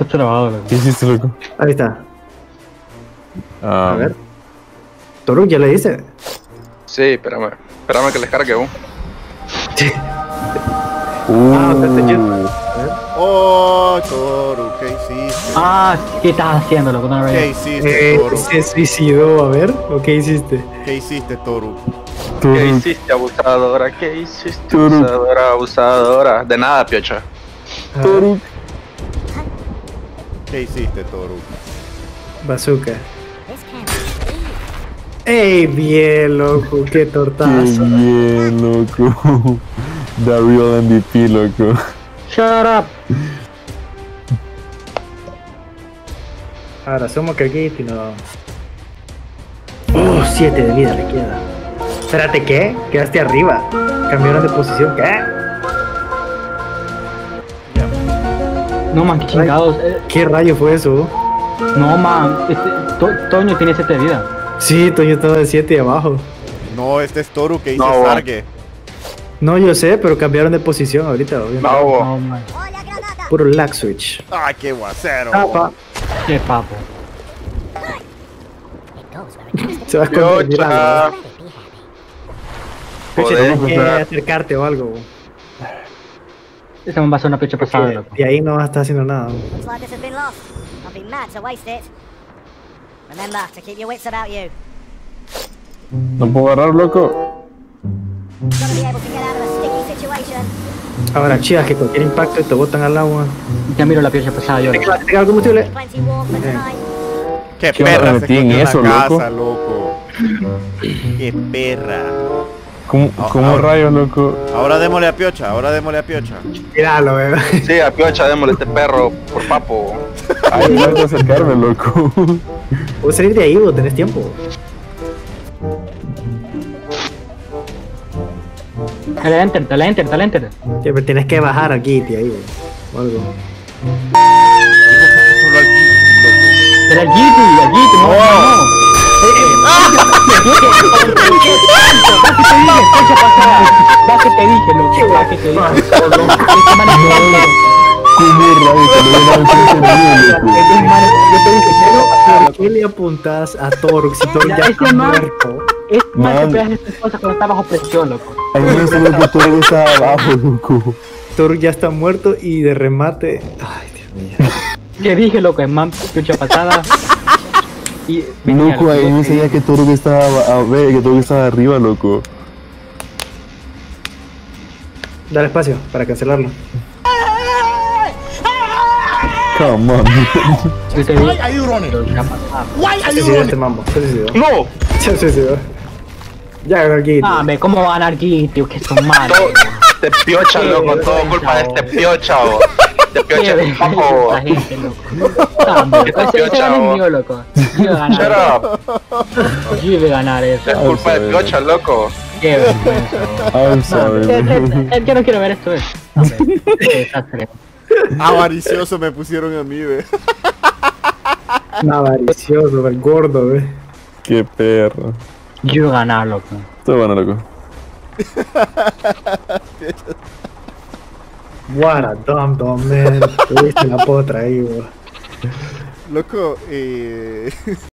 Está trabado, loco. ¿Qué hiciste, loco? Ahí está. A ver. Toruk, ¿ya le dice? Sí, espérame. Espérame que les cargue un. Espérate, yo. A ver. Oh, Toru, ¿qué hiciste? ¿Qué estás haciendo, loco? No, ¿Qué hiciste, Toru? Se suicidó, a ver. ¿O qué hiciste? ¿Qué hiciste, Toru? ¿Qué hiciste, abusadora? ¿Qué hiciste, abusadora, abusadora? De nada, piocha. Toru. ¿Qué hiciste, Toru? Bazooka. ¡Ey, bien, loco! ¡Qué Qué tortazo! bien, loco. The real MVP, loco. Shut up. Ahora somos Kagit y no. 7 de vida le queda. Espérate, ¿qué? Quedaste arriba. Cambiaron de posición, ¿qué? No, man, qué chingados. ¿Qué rayo fue eso? No, man. Toño tiene 7 de vida. Sí, Toño estaba de 7 y abajo. No, este es Toru que hizo No, Sarge. No, yo sé, pero cambiaron de posición ahorita, obviamente. No, No, man. Puro lag switch. ¡Ay, qué guacero! Qué papo. Se va a esconder. piocha. Peche, Joder, tienes que o sea. acercarte o algo. Esa man va a ser una pecha pasada, Porque loco. de ahí no vas a estar haciendo nada. Looks like this has been lost. I'd be mad to waste it. Remember to keep your wits about you. No puedo agarrar, loco. Gotta be able to get out of a sticky situation. Ahora, chicas, que cualquier impacto te botan al agua. Ya miro la pecha pasada yo. loco. Tenga el combustible. Plenty warm for tonight. ¡Qué ¿Qué perra me se metí en escondió en eso, la loco? casa, loco! ¡Qué perra! ¿Cómo rayos, loco? Ahora démosle a Piocha, ahora démosle a Piocha. Míralo, ¿verdad? Sí, a piocha, démosle este perro por papo. Ay, no voy a acercarme, loco. Puedes salir de ahí, vos tenés tiempo. Dale enter, dale enter, dale enter. Sí, pero tienes que bajar aquí, tío, ahí, o algo. Solo al Kitty, loco. Dale al Giti, no, no. Va que te dije, loco. Va que te dije. Esta man es tonta. ¿Cómo rayos? Que no viene enfrente mío, loco. Yo te dije, pero ¿por qué le apuntas a Toruk si Toruk ya Ese está man- muerto? Es más que Man. pegas estas cosas cuando está bajo presión, loco. A mí me salió que todo está abajo, loco. Toruk ya está muerto y de remate. Ay, Dios mío. ¿Qué dije, loco? Es man, pecha pasada. Y venía, Loco, ahí me sabía que Toru estaba a ver, que Toru estaba arriba, loco. Dale espacio para cancelarlo. Come on. Yo te dije, Are you running? pero ya pasaba. Why are Se you suicidó este running? mambo. Se suicidó. ¡No! Se suicidó. Ya ganó aquí. Ah, me, ¿cómo va a ganar Giti? Que son malos. Este piocha, loco, todo culpa de este piocha, o. Este piocha de papo. Esa gente, loco. Tampoco. Ese man es mío, loco. Yo iba a Shut ganar. up. Yo iba a ganar eso. Es culpa de piocha, loco. Qué vergüenza. I'm sorry. Yo no quiero ver esto, Qué desastre. Avaricioso me pusieron a mí, ve. Avaricioso, el gordo, ve. Qué perro. Yo iba a ganar, loco. Todo bueno, loco. What a dumb man. Tuviste la potra ahí, bro. Loco,